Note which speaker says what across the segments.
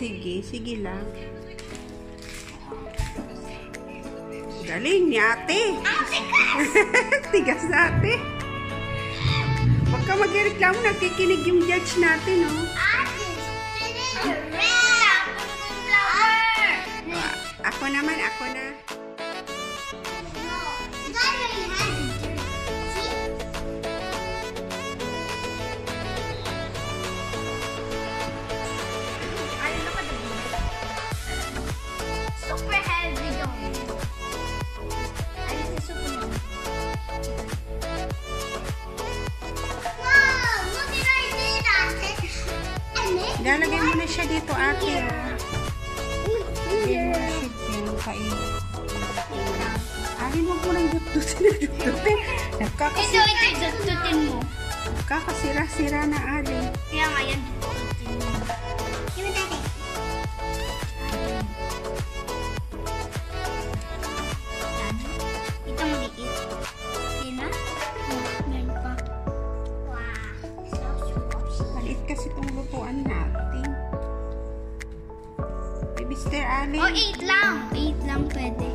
Speaker 1: sige. Sige lang. Galing ni ate. Tigas na ate. Huwag ka magreklamo. Nagkikinig yung judge natin, oh. Ako naman, ako na.
Speaker 2: Super heavy dong. Alice is super. Wow! Look at I did that.
Speaker 1: Lalagay mo na siya dito, ate. Lagay mo na siya dito. Alin, huwag mo nang dut-dutin.
Speaker 2: Ito, dut-dutin mo.
Speaker 1: Nakakasira-sira na, alin.
Speaker 2: Kaya nga yan, dut-dutin mo. Give me that thing. Ito maliit. Hindi na? Meron pa. Wow.
Speaker 1: Maliit kasi itong lutuan natin. Baby Star, alin.
Speaker 2: Oh, 8 lang. 8 lang pwede.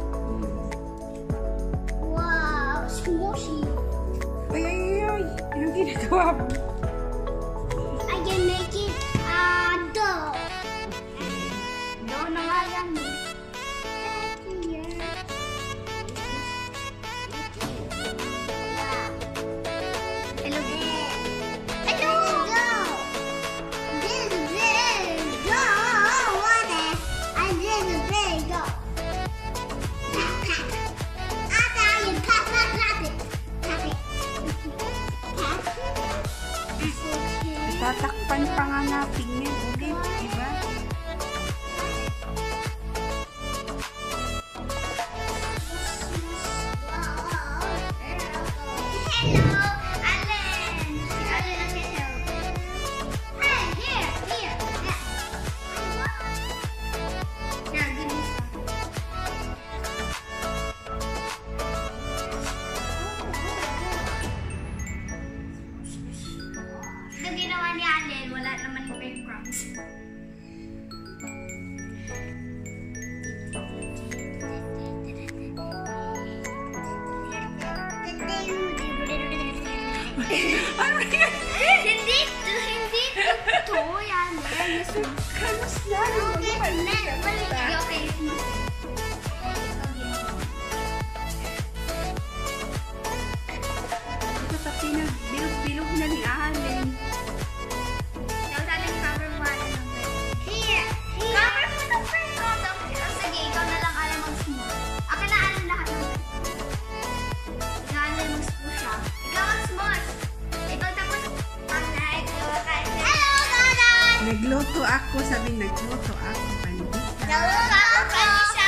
Speaker 2: Wow, smushy.
Speaker 1: Ay, ay, ay, ay. Anong ginagawa mo?
Speaker 2: I can make it dough. Dough na nga yan eh. Hello. Hello. This is big dough. What is? I did a big dough. After you cut it. Cut it.
Speaker 1: Tatakpan pa nga natin yan ulit, diba?
Speaker 2: Hello, Allen. Si Allen ang hello. Hey, here. Yeah. Yeah, give me some. Ito ginawa ni Allen, wala naman yung breadcrumbs. Hindi ito yan.
Speaker 1: Kalos na.
Speaker 2: Okay.
Speaker 1: Ito sa pinag-bilog na ni Allen.
Speaker 2: Here. Cover mo ng bread. Sige, ikaw na lang alam mag-smooth. Ako na alam lahat ng bread. Ikaw alam mag-smooth siya. Ikaw mag-smooth. Ikaw tapos. Hello, Ganon!
Speaker 1: Nagluto ako, sabi nagluto ako. Pandita.
Speaker 2: Nagluto ako pandita.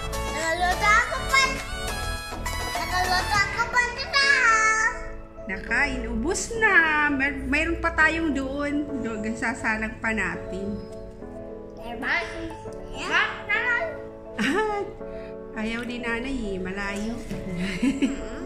Speaker 1: Nakain, ubos na. Mayroon pa tayong doon. Sasalang pa natin. Ayaw ni nanay eh, malayo.